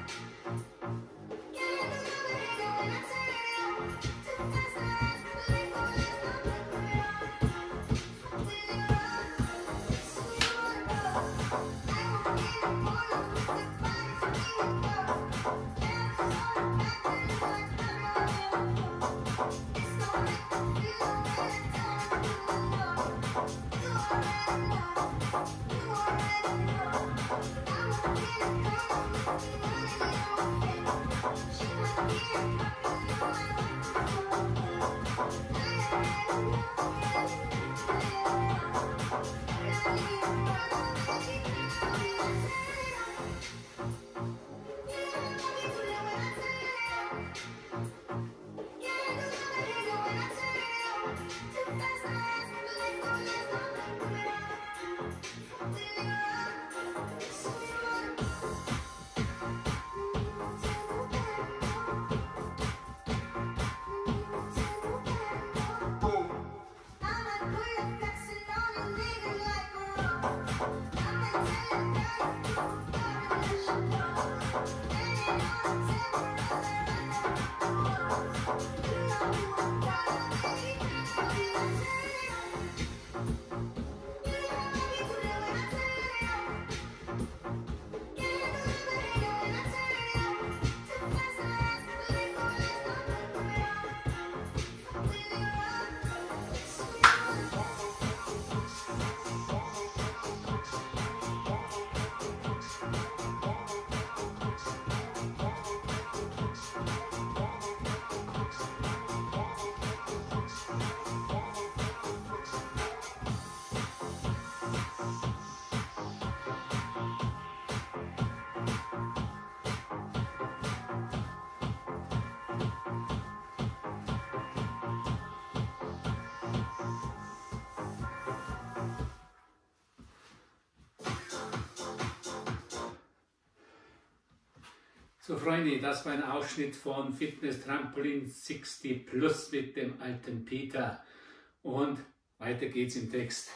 So Freunde, das war ein Ausschnitt von Fitness Trampolin 60 Plus mit dem alten Peter. Und weiter geht's im Text.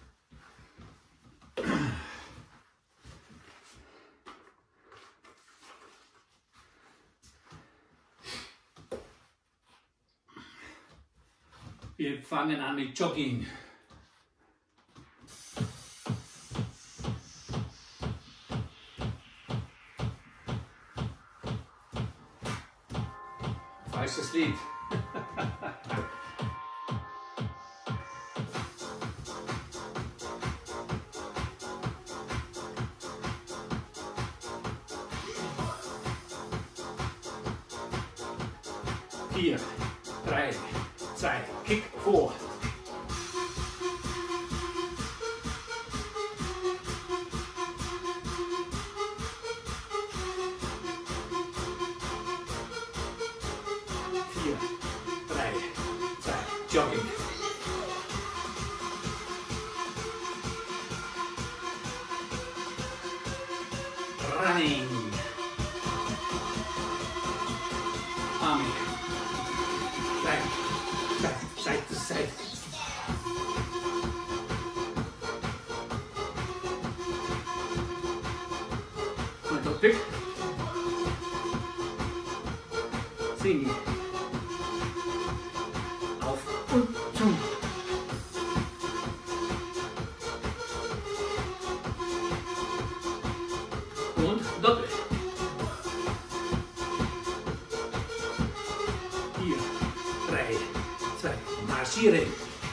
Wir fangen an mit Jogging. Falsches Lied. Vier, drei, zwei, Kick vor. Vier, drei, zwei, Jogging. Running. Army. Side to side. Und doppelt. Sing. Auf und zu. Und doppelt. 4, 3, 2, marschieren.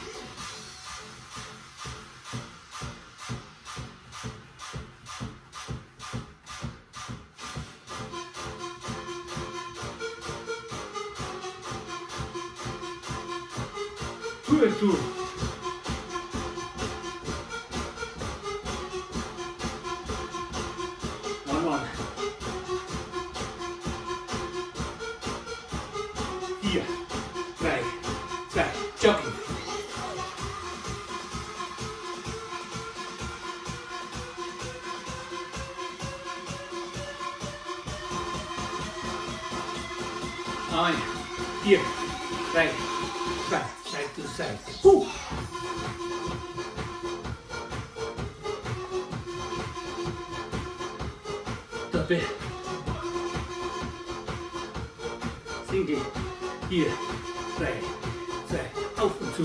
Tour et tour. One. 4, 3, 2, Jogging. Ein, 4, 3, 2, Side to Side. Doppel. Single. 4, 3, 2, auf und zu.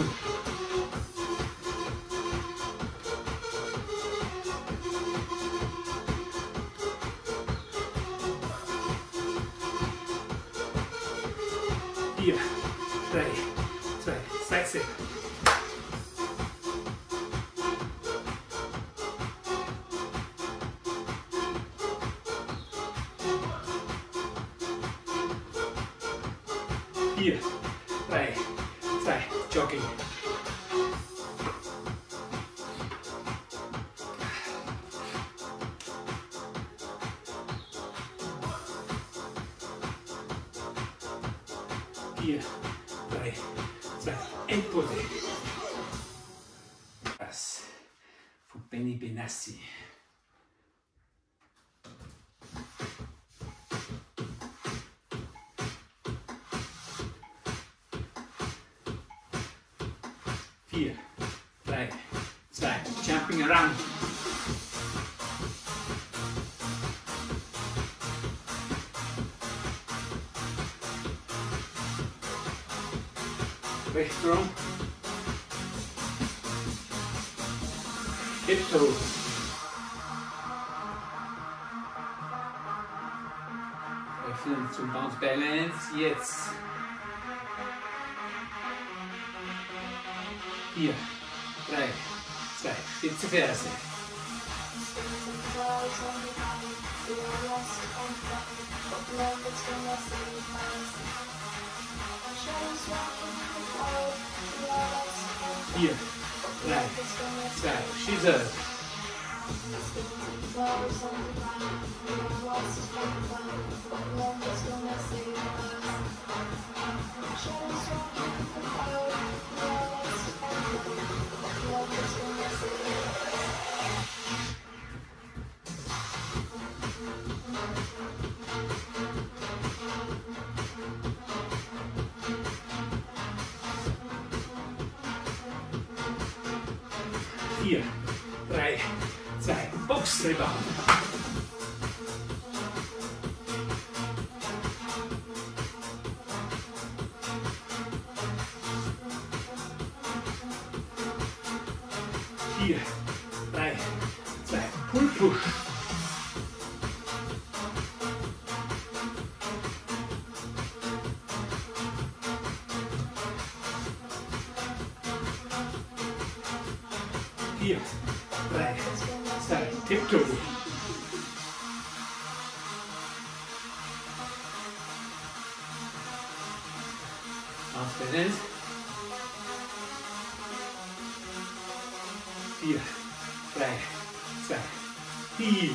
4, 3, 2, Seite. Vier, drei, zwei, Jogging. Vier, drei, zwei, Endpose. Das von Benny Benassi. Vier, drei, zwei, jumping around. Rechtsprung. Tiptoe. Öffnen zum Bounce Balance. Jetzt. 4, 3, 2, spitze Ferse. Vier, drei, zwei, Schießer. Vier, drei, zwei, Boxrebound. Vier, drei, zwei, Pull Push. Vier, drei, zwei, Tiptoe. Ausbalance. 4, 3, 2, Heel.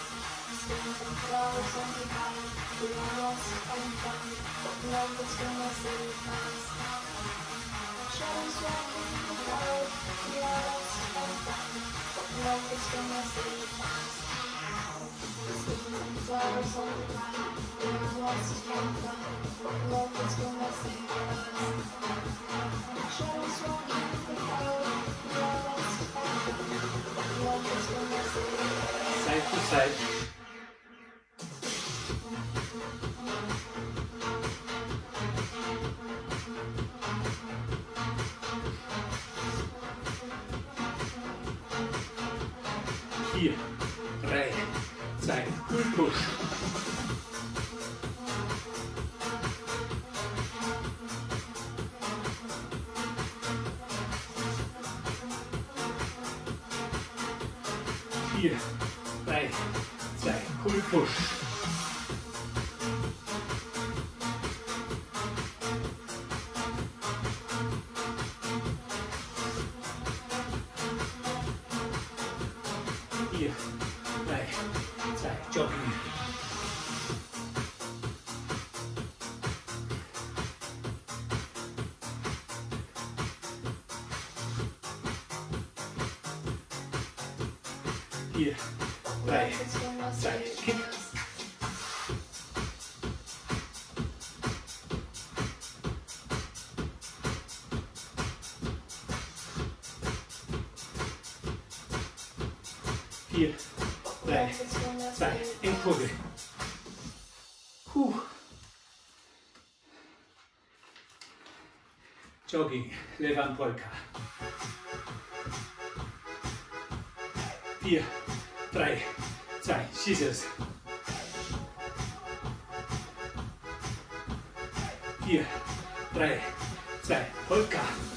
Side to side. Vier, drei, zwei, Pull Push. Vier, drei, zwei, Pull Push. Vier, drei, zwei, Jogging. Vier, drei, zwei, Kick. Vier, drei, zwei, Endkurve. Jogging, Levan Polka. 4, 3, 2, schieß es. 4, 3, 2, Polka.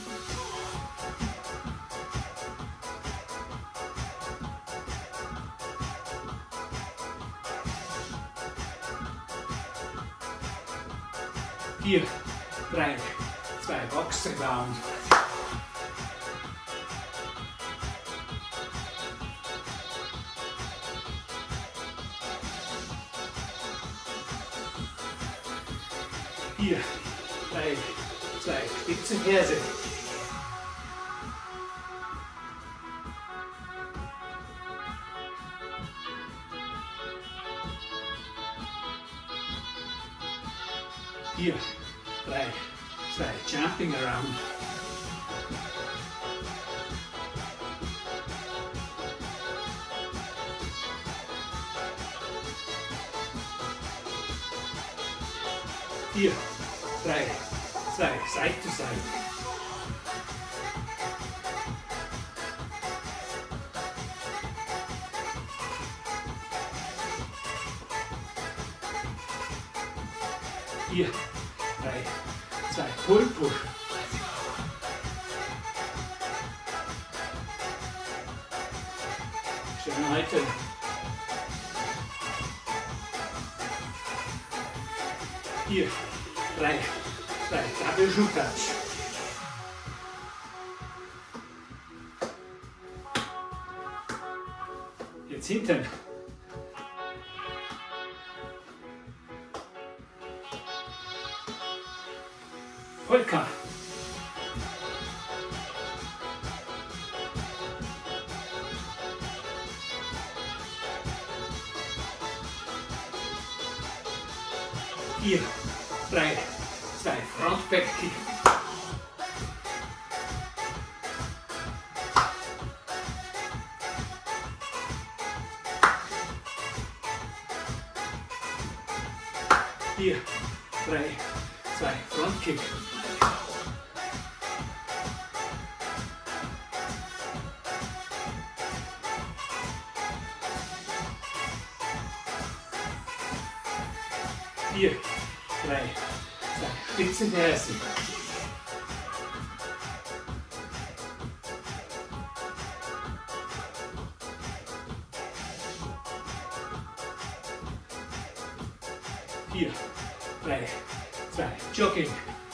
4, 3, 2, Box Rebound. 4, 3, 2, spitze Ferse. 4, 3, 2, jumping around. 4, 3, 2, side to side. 4, 3, 2, Pull, Push. schön halten. 4, 3, 2, Double Shoe Touch. Jetzt hinten. Polka. 4, 3, 2, Front Back Kick. 4, 3, 2, Front Kick. 4, 3, 2, spitze Ferse. 4, 3, 2, Jogging.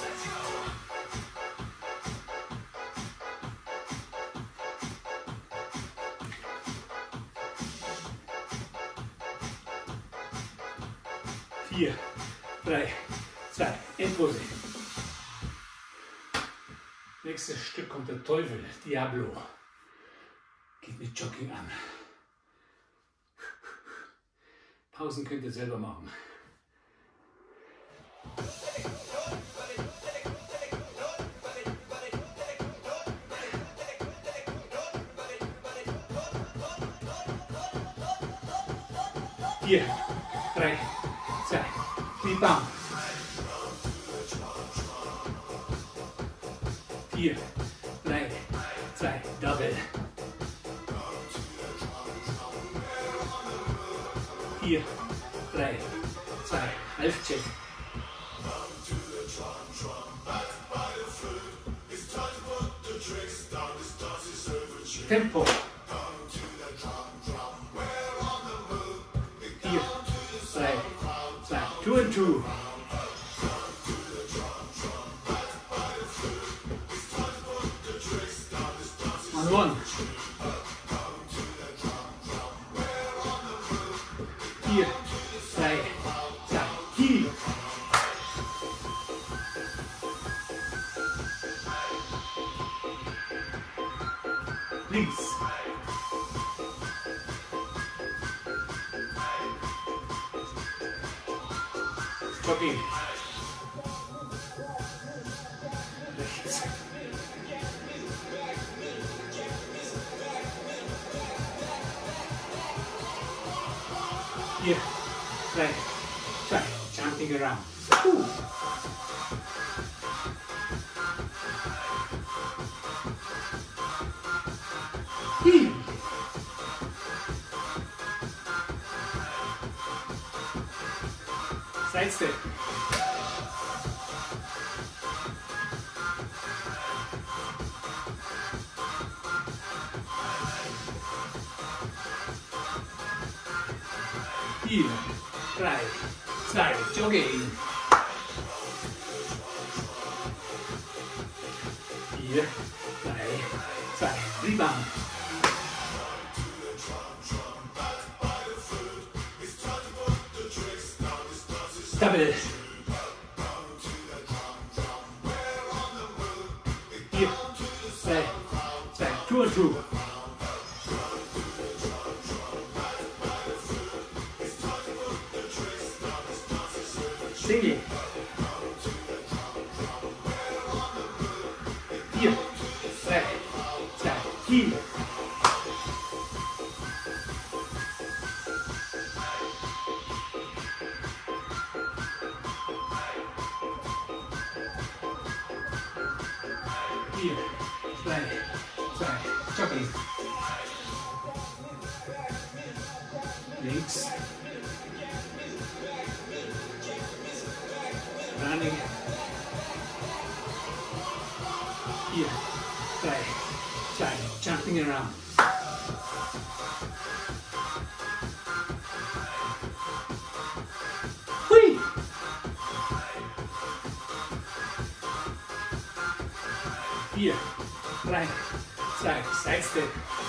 4, 3, 2, Endpose. Nächstes Stück kommt der Teufel, Diablo. Geht mit Jogging an. Pausen könnt ihr selber machen. Vier, 3, 2, Rebound. 4, 3, 2, Double. 4, 3, 2, Half Check. Tempo. 4, 3, 2, 2 and 2. 1, 4, 3, 2, Heel. Links. Jogging. Rechts. 4, 3, 2, jumping around. Sidestep. 4, 3, 2, Jogging. 4, 3, 2, Rebound. Double. 4, 3, 2, 2 und 2. Single. 4, 3, 2, 4. Hier, 3, 2, Jogging. Links. Running. 4, 3, 2, jumping around. Hui! 4, 3, 2, Sidestep.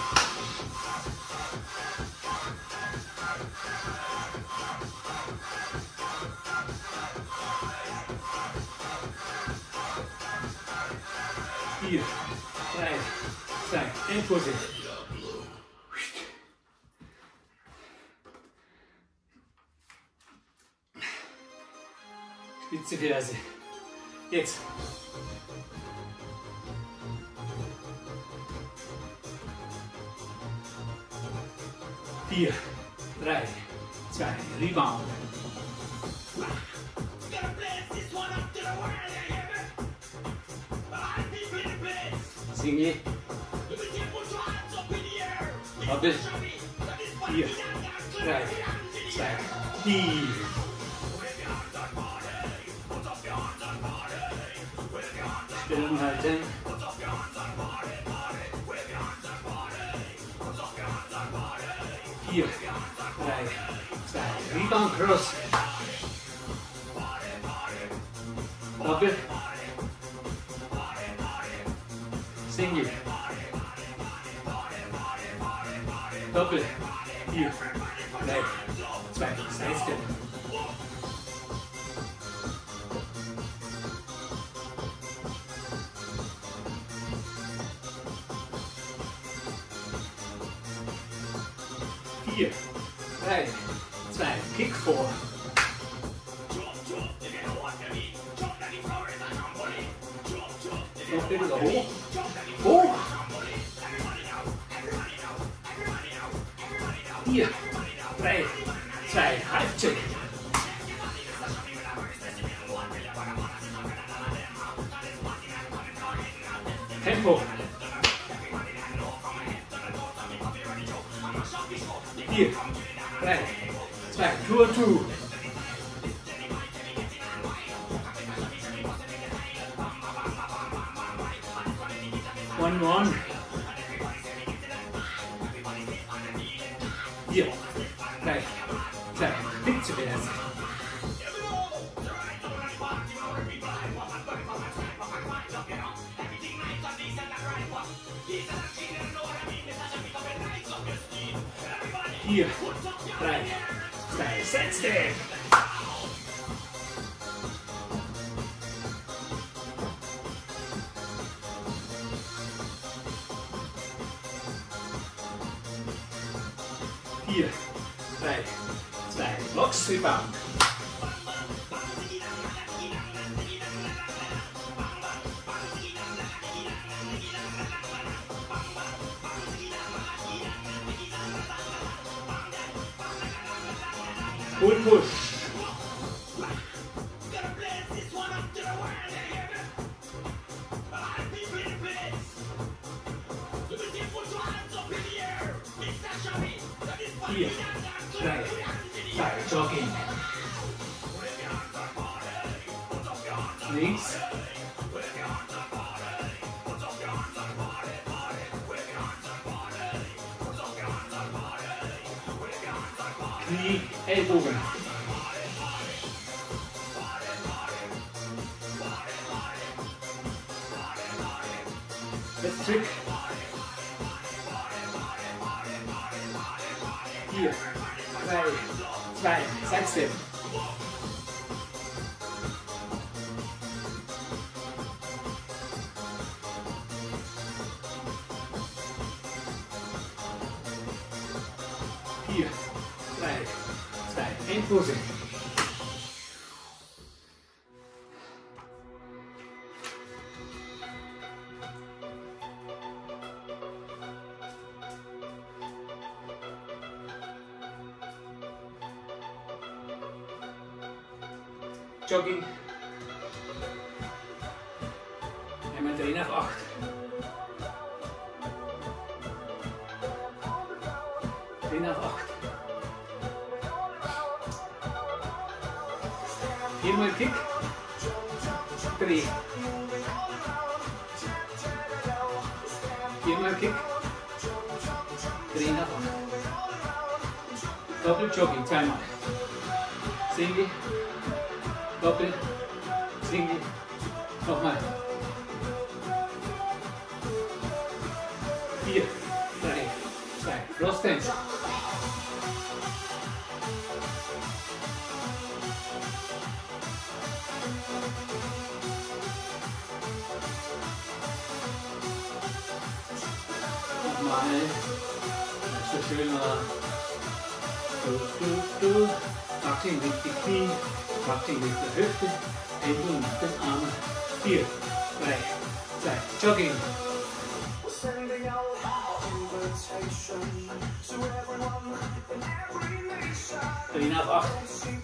4, 3, 2, Endpose. Spitze Ferse. Jetzt. 4, 3, 2, Rebound. Single. Doppel. 4, 3, 2, tief. Stellung halten. 4, 3, 2, Rebound Cross. Doppel. Single. Doppel. 4, 3, 2, Sidestep. 4, 3, 2, Kick 4. Noch wieder hoch. Hoch. 4, 3, 2, Halbcheck. Tempo. 4, 3, 2, 2, 2. 1, 1. 4, 3, 2, Spitze Ferse. 4, 3, 2, Sidestep. 4, 3, 2, Box Rebound. 1 Push. 4, 3, 2, Jogging. links. Knie, Ellbogen. Jetzt zurück. 4, 3, 2, Sidestep. Hier, 3, 2, Endpose. Jogging. Einmal drehen auf 8. Drehen auf 8. 4-mal Kick. Dreh. 4-mal Kick. Drehen auf 8. Doppel-Jogging, 2-mal. Single. Doppel, Single, nochmal. 4, 3, 2, Cross Dance. Nochmal, so schön war. Wackeln mit die Knie. Wackeln mit der Hüfte, Ellbogen mit den Armen. 4, 3, 2, Jogging. Drehen auf 8.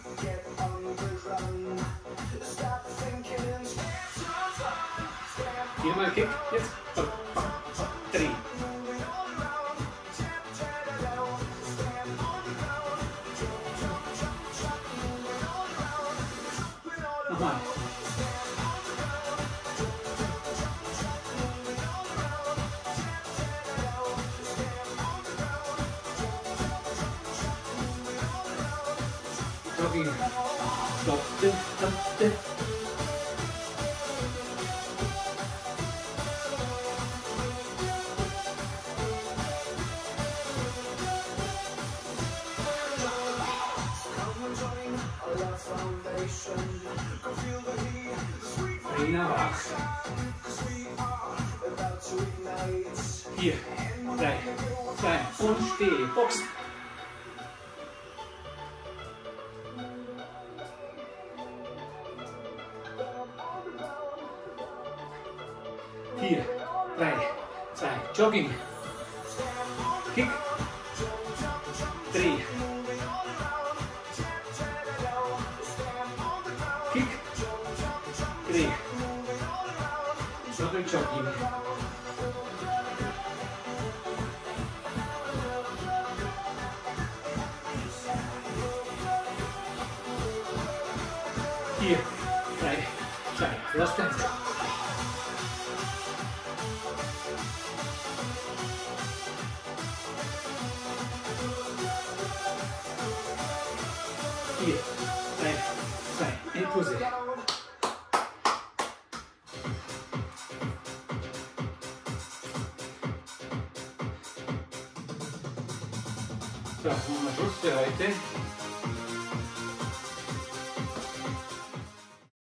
4-mal Kick, jetzt. Drehen. Nochmal. Jogging. Stoppte, stoppte. Drehen auf 8. 4, 3, 2 und steh. Box. Hier, 3, 2, Jogging. Kick. Dreh. Kick. Dreh. Doppel-Jogging. Hier, 3, 2, Cross Dance. Hier, 3, 2, Endpose. So, machen wir Schluss für heute.